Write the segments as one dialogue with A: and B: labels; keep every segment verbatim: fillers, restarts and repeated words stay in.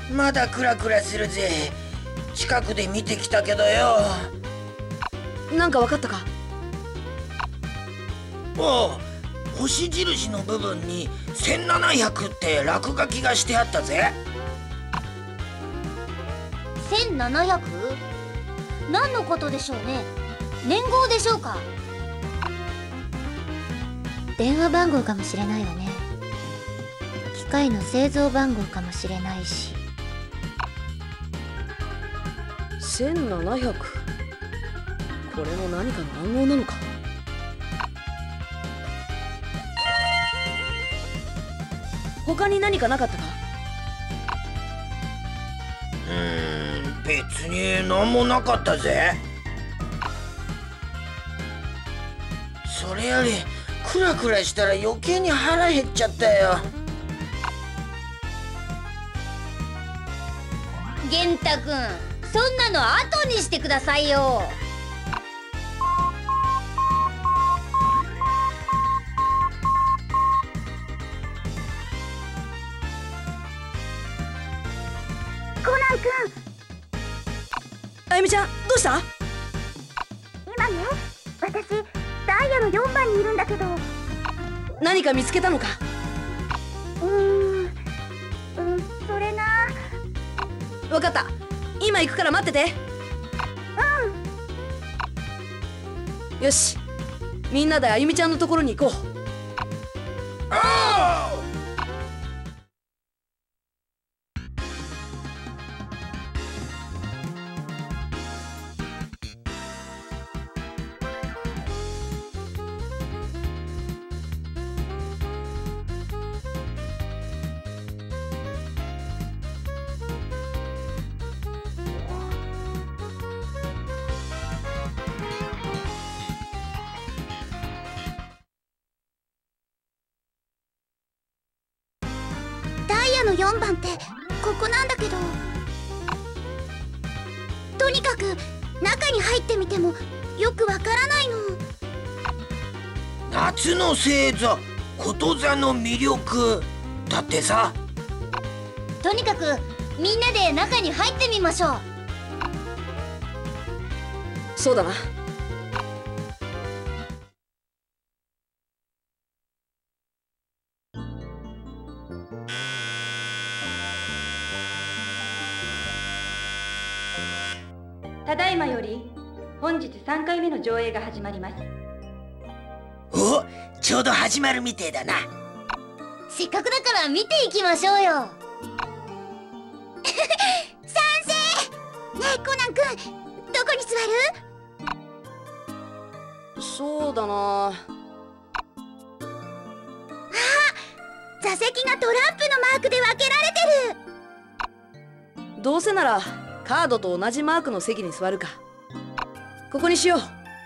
A: まだクラクラするぜ。近くで見てきたけどよ。
B: なんかわかったか？
A: おう、星印の部分にせんななひゃくって落書きがしてあったぜ。
C: せんななひゃく？何のことでしょうね。年号でしょうか？
D: 電話番号かもしれないわね。機械の製造番号かもしれないし。
B: せんななひゃく。これも何かの暗号なのか？他に何かなかったか？
A: うーん、別に何もなかったぜ。それよりクラクラしたら余計に腹減っちゃったよ。
C: 玄太くん、そんなの後にしてくださいよ。
E: コナンくん。
B: あゆみちゃん、どうした？
E: 今ね、私ダイヤのよんばんにいるんだけど。
B: 何か見つけたのか？
E: うーん、うん、それな。
B: わかった。今行くから待ってて。うん。よし、みんなであゆみちゃんのところに行こう。
A: ああ！
E: ダイヤのよんばんってここなんだけど。とにかく中に入ってみてもよくわからないの。
A: 夏の星座、こと座の魅力だってさ。
C: とにかくみんなで中に入ってみましょう。
B: そうだな。
F: ただいまより本日さんかいめの上映が始まります。
A: お、ちょうど始まるみてえだな。
C: せっかくだから見ていきましょうよ。
E: 賛成。ねえコナンくん、どこに座る？
B: そうだな。
E: 座席がトランプのマークで分けられてる。
B: どうせならカードと同じマークの席に座るか。ここにしよう。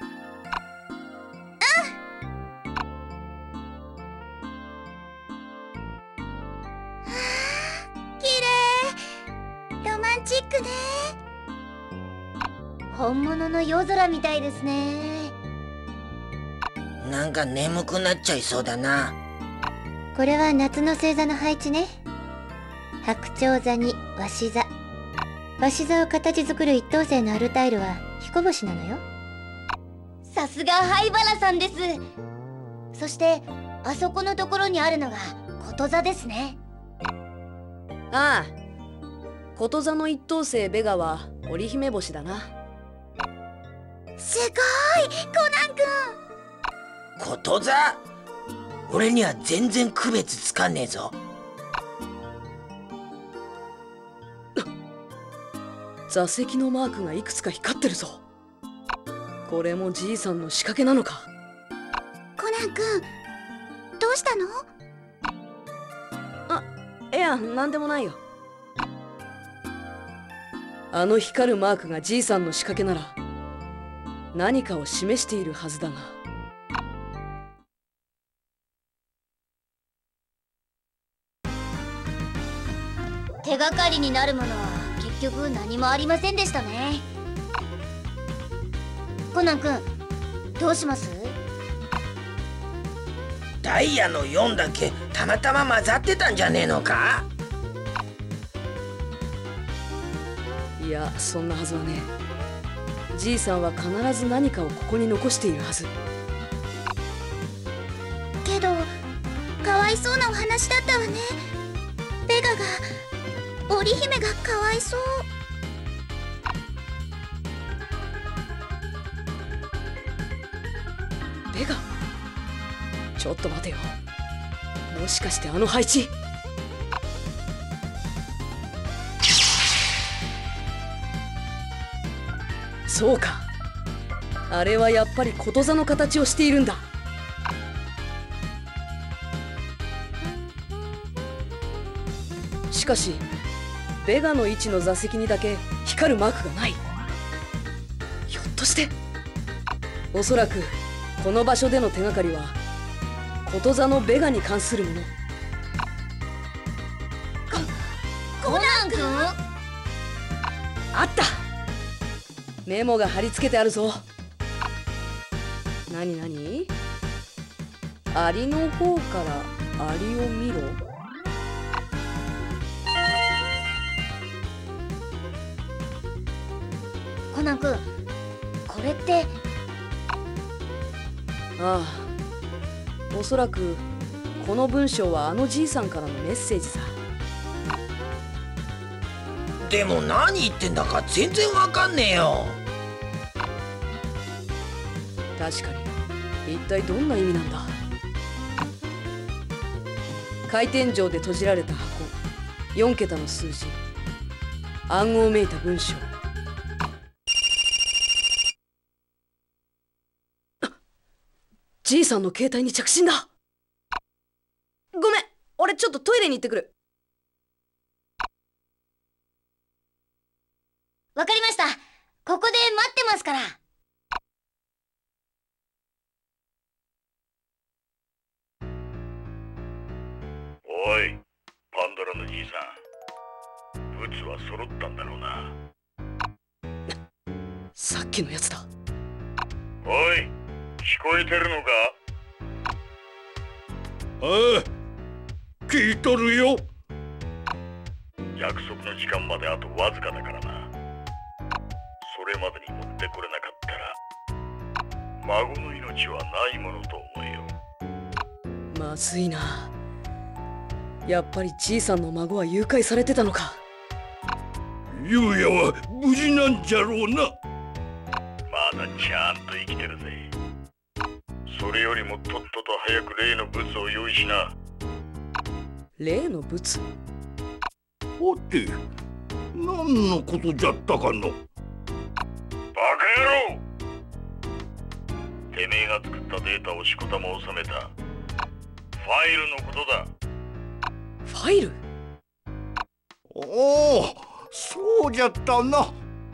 E: 綺麗。ロマンチックね。
C: 本物の夜空みたいですね。
A: なんか眠くなっちゃいそうだな。
D: これは夏の星座の配置ね。白鳥座に鷲座。鷲座を形作る一等星のアルタイルは彦星なのよ。
C: さすが灰原さんです。そしてあそこのところにあるのがこと座ですね。
B: ああ、こと座の一等星ベガは織姫星だな。
E: すごいコナンくん。
A: こと座？俺には全然区別つかねえぞ。
B: 座席のマークがいくつか光ってるぞ。これもじいさんの仕掛けなのか？
E: コナンくん、どうしたの？
B: あ、いや、なんでもないよ。あの光るマークがじいさんの仕掛けなら何かを示しているはずだが。
C: 手がかりになるものは結局何もありませんでしたね。コナン君、どうします？
A: ダイヤのよんだけたまたま混ざってたんじゃねえのか？
B: いや、そんなはずはねえ。じいさんは必ず何かをここに残しているはず。
E: けどかわいそうなお話だったわね。ベガが織姫がかわいそう。
B: ベガ、ちょっと待てよ。もしかしてあの配置。そうか、あれはやっぱりこと座の形をしているんだ。しかしベガの位置の座席にだけ光るマークがない。ひょっとしておそらくこの場所での手がかりはこと座のベガに関するもの。
C: コナン君？
B: あった、メモが貼り付けてあるぞ。なになに？アリの方からアリを見ろ。
C: コナン君、これって。
B: ああ、おそらくこの文章はあのじいさんからのメッセージさ。
A: でも何言ってんだか全然わかんねえよ。
B: 確かに、一体どんな意味なんだ。回転錠で閉じられた箱、よん桁の数字、暗号めいた文章。じいさんの携帯に着信だ。ごめん、俺ちょっとトイレに行ってくる。
C: わかりました。ここで待ってますから。
G: おい、パンドラのじいさん、ブツは揃ったんだろうな。
B: さっきのやつだ。
G: おい、聞こえてるのか？
H: ああ、聞いとるよ。
G: 約束の時間まであとわずかだからな。それまでに持ってこれなかったら孫の命はないものと思えよ。
B: まずいな。やっぱりじいさんの孫は誘拐されてたのか。
H: ゆうやは無事なんじゃろうな。
G: まだちゃんと生きてるぜ。それよりもとっとと早く例のブツを用意しな。
B: 例のブツ？
H: はて、何のことじゃったかの？
G: バカ野郎！てめえが作ったデータをしこたま収めたファイルのことだ。
B: ファイル？
H: おお、そうじゃったな。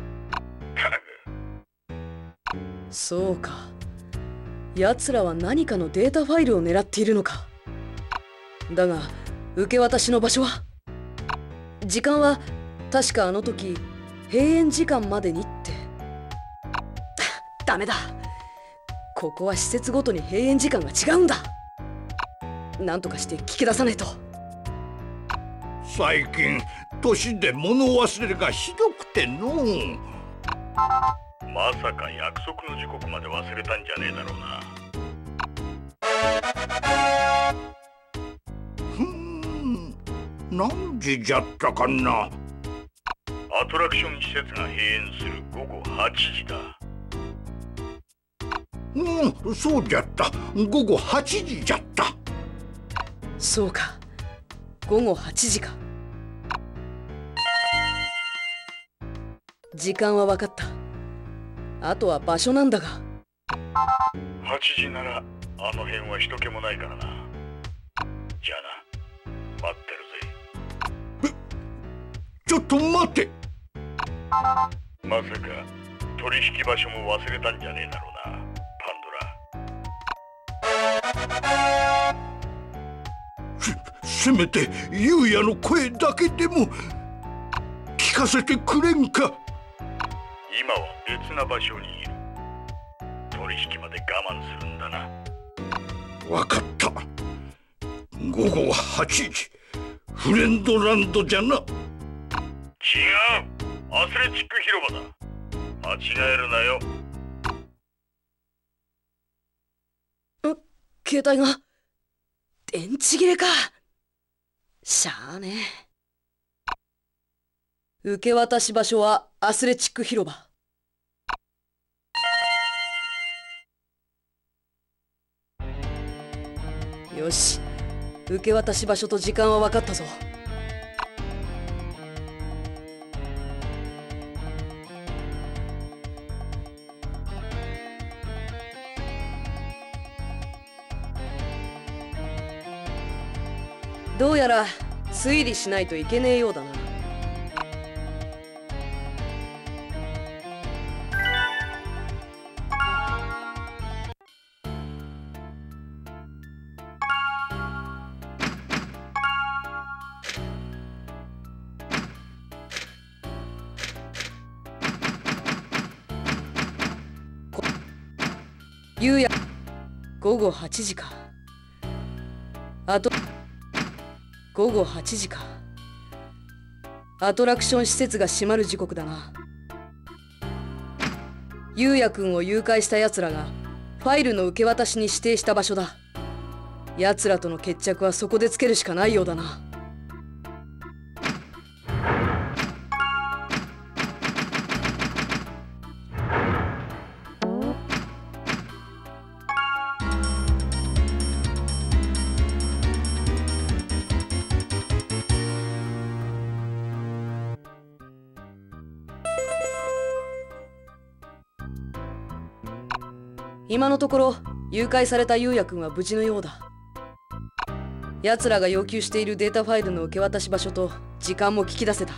B: そうか、奴らは何かのデータファイルを狙っているのか。だが受け渡しの場所は？時間は確かあの時閉園時間までにって。ダメだ、ここは施設ごとに閉園時間が違うんだ。なんとかして聞き出さないと。
H: 最近年で物忘れがひどくてのう。
G: まさか約束の時刻まで忘れたんじゃねえだろうな。
H: ふーん、何時じゃったかな。
G: アトラクション施設が閉園するごごはちじだ。
H: うん、そうじゃった。ごごはちじじゃった。
B: そうか、ごごはちじか。時間は分かった。あとは場所なんだが。
G: はちじならあの辺は人気もないからな。じゃあな、待ってるぜ。
H: ちょっと待て。
G: まさか取引場所も忘れたんじゃねえだろうな、パンドラ。
H: せ、せめてゆうやの声だけでも聞かせてくれんか。
G: 今は別な場所にいる。取引まで我慢するんだな。
H: わかった。ごごはちじ、フレンドランドじゃな。
G: 違う。 アスレチック広場だ。間違えるなよ。
B: 携帯が電池切れか。しゃあねえ。受け渡し場所はアスレチック広場。よし、受け渡し場所と時間は分かったぞ。どうやら推理しないといけねえようだな。夕やごごはちじか。あとごごはちじか。アトラクション施設が閉まる時刻だな。ゆうやくんを誘拐した奴らがファイルの受け渡しに指定した場所だ。奴らとの決着はそこでつけるしかないようだな。今のところ誘拐されたゆうやくんは無事のようだ。奴らが要求しているデータファイルの受け渡し場所と時間も聞き出せた。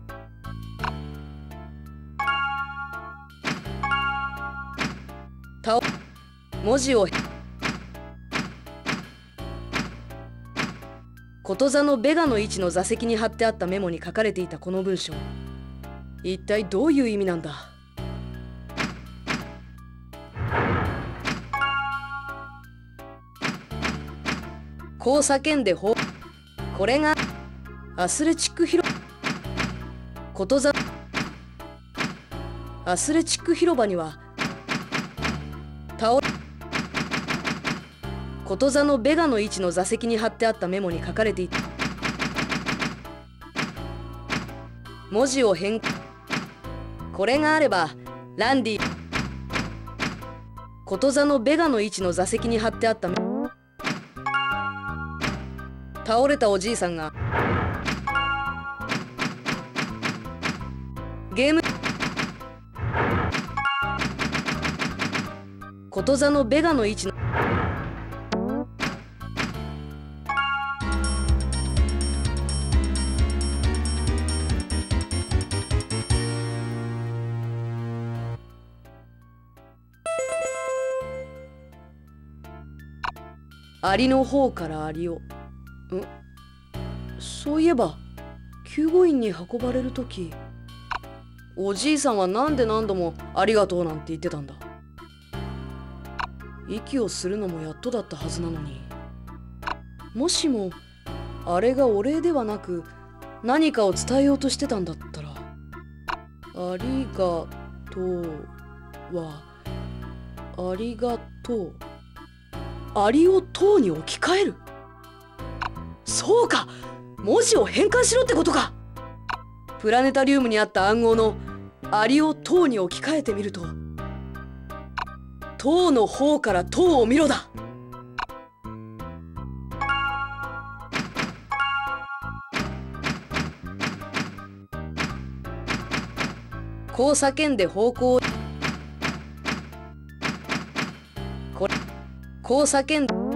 B: た文字をこと座のベガの位置の座席に貼ってあったメモに書かれていたこの文章、一体どういう意味なんだ。こう叫んでほこれがアスレチック広ことざアスレチック広場には倒こと座のベガの位置の座席に貼ってあったメモに書かれていた。文字を変これがあればランディこと座のベガの位置の座席に貼ってあったメモ倒れたおじいさんがゲームこと座のベガの位置のアリの方からアリをんそういえば救護員に運ばれるときおじいさんはなんで何度もありがとうなんて言ってたんだ。息をするのもやっとだったはずなのに、もしもあれがお礼ではなく何かを伝えようとしてたんだったら、ありがとうはありがとうアリをとうに置き換える。そうか、文字を変換しろってことか。プラネタリウムにあった暗号のアリをとうに置き換えてみると、とうの方からとうを見ろだ。こう叫んで方向をこれこう叫んで